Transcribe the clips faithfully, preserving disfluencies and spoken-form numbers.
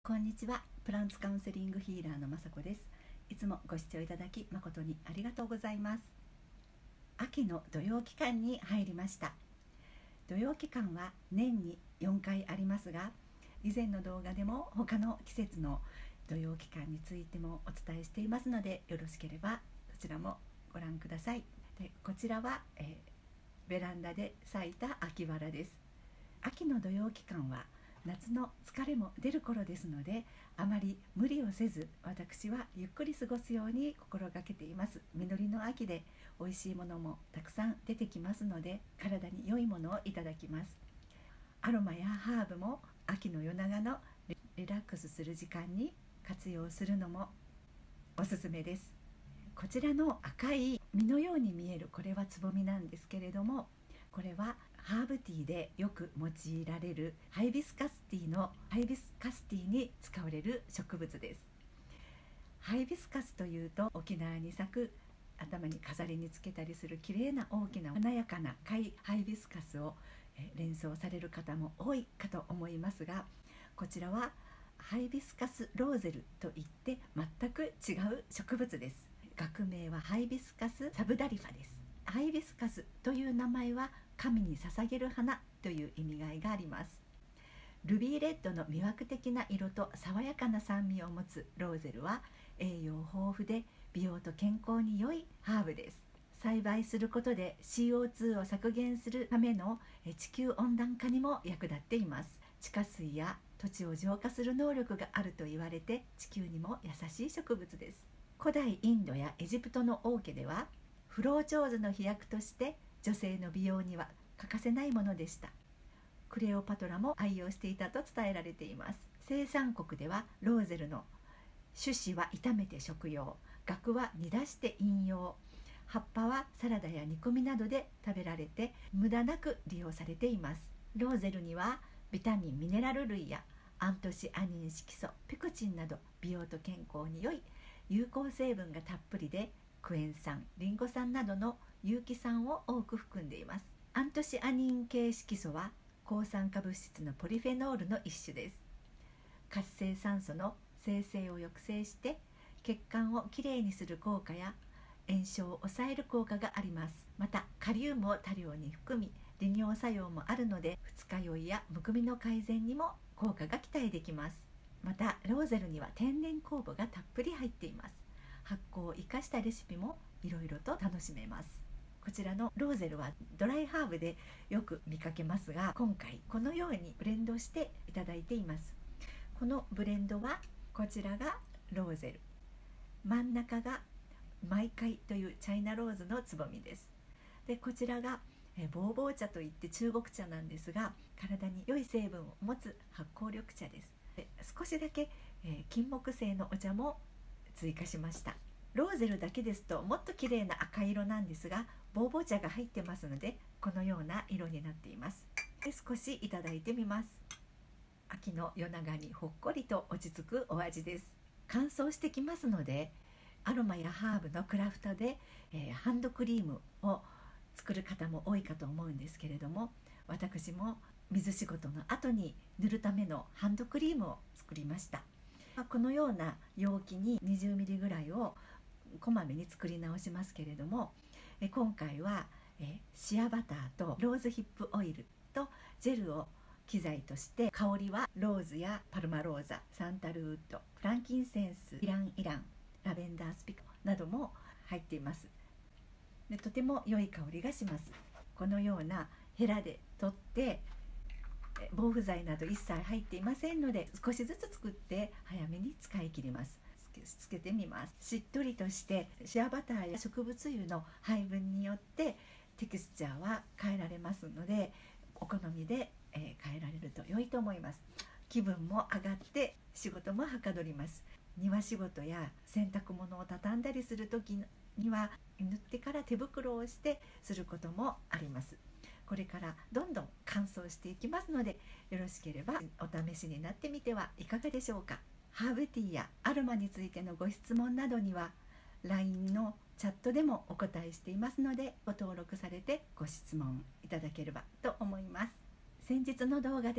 こんにちは。プランツカウンセリングヒーラーのまさこです。いつもご視聴いただき誠にありがとうございます。秋の土用期間に入りました。土用期間は年によんかいありますが、以前の動画でも他の季節の土用期間についてもお伝えしていますので、よろしければそちらもご覧ください。でこちらは、えー、ベランダで咲いた秋バラです。秋の土用期間は夏の疲れも出る頃ですので、あまり無理をせず私はゆっくり過ごすように心がけています。実りの秋で美味しいものもたくさん出てきますので、体に良いものをいただきます。アロマやハーブも秋の夜長のリラックスする時間に活用するのもおすすめです。こちらの赤い実のように見えるこれはつぼみなんですけれども、これはハーブティーでよく用いられるハイビスカスティーのハイビスカスティーに使われる植物です。ハイビスカスというと沖縄に咲く頭に飾りにつけたりする綺麗な大きな華やかなハイビスカスを連想される方も多いかと思いますが、こちらはハイビスカスローゼルといって全く違う植物です。学名はハイビスカスサブダリファです。ハイビスカスという名前は神に捧げる花という意味合いがあります。ルビーレッドの魅惑的な色と爽やかな酸味を持つローゼルは栄養豊富で美容と健康に良いハーブです。栽培することで シーオーツー を削減するための地球温暖化にも役立っています。地下水や土地を浄化する能力があると言われて、地球にも優しい植物です。古代インドやエジプトの王家では不老長寿の飛躍として女性の美容には欠かせないものでした。クレオパトラも愛用していたと伝えられています。生産国ではローゼルの種子は炒めて食用、萼は煮出して飲用、葉っぱはサラダや煮込みなどで食べられて無駄なく利用されています。ローゼルにはビタミンミネラル類やアントシアニン色素、ペクチンなど美容と健康に良い有効成分がたっぷりで、クエン酸、リンゴ酸などの有機酸を多く含んでいます。アントシアニン系色素は抗酸化物質のポリフェノールの一種です。活性酸素の生成を抑制して血管をきれいにする効果や炎症を抑える効果があります。またカリウムを多量に含み、利尿作用もあるので二日酔いやむくみの改善にも効果が期待できます。またローゼルには天然酵母がたっぷり入っています。発酵を生かしたレシピもいろいろと楽しめます。こちらのローゼルはドライハーブでよく見かけますが、今回このようにブレンドしていただいています。このブレンドはこちらがローゼル、真ん中がマイカイというチャイナローズのつぼみです。でこちらがえボーボー茶といって中国茶なんですが、体に良い成分を持つ発酵緑茶です。で少しだけ、えー、金木犀のお茶も追加しました。ローゼルだけですともっと綺麗な赤色なんですが、ボーボー茶が入ってますのでこのような色になっています。で少しいただいてみます。秋の夜長にほっこりと落ち着くお味です。乾燥してきますので、アロマやハーブのクラフトで、えー、ハンドクリームを作る方も多いかと思うんですけれども、私も水仕事の後に塗るためのハンドクリームを作りました。このような容器ににじゅうミリぐらいをこまめに作り直しますけれども、え今回はえシアバターとローズヒップオイルとジェルを機材として、香りはローズやパルマローザ、サンタルウッド、フランキンセンス、イランイラン、ラベンダースピカなども入っています。でとても良い香りがします。このようなヘラで取って防腐剤など一切入っていませんので、少しずつ作って早めに使い切ります。つけてみます。しっとりとしてシアバターや植物油の配分によってテクスチャーは変えられますので、お好みで、えー、変えられると良いと思います。気分も上がって仕事もはかどります。庭仕事や洗濯物を畳んだりする時には塗ってから手袋をしてすることもあります。これからどんどん乾燥していきますので、よろしければお試しになってみてはいかがでしょうか。ハーブティーやアロマについてのご質問などには ライン のチャットでもお答えしていますので、ご登録されてご質問いただければと思います。先日の動画で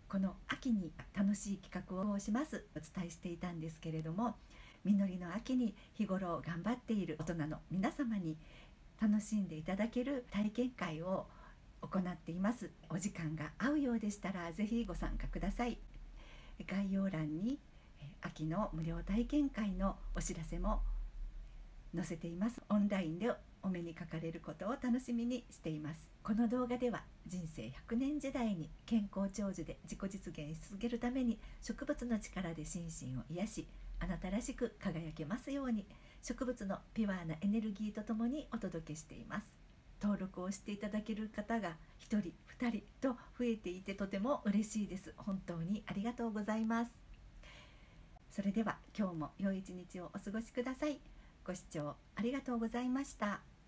この秋に楽しい企画をしますお伝えしていたんですけれども、実りの秋に日頃頑張っている大人の皆様に楽しんでいただける体験会を行っています。お時間が合うようでしたらぜひご参加ください。概要欄に秋の無料体験会のお知らせも載せています。オンラインでお目にかかれることを楽しみにしています。この動画では人生ひゃくねん時代に健康長寿で自己実現し続けるために植物の力で心身を癒し、あなたらしく輝けますように、植物のピュアなエネルギーとともにお届けしています。登録をしていただける方がひとりふたりと増えていてとても嬉しいです。本当にありがとうございます。それでは今日も良い一日をお過ごしください。ご視聴ありがとうございました。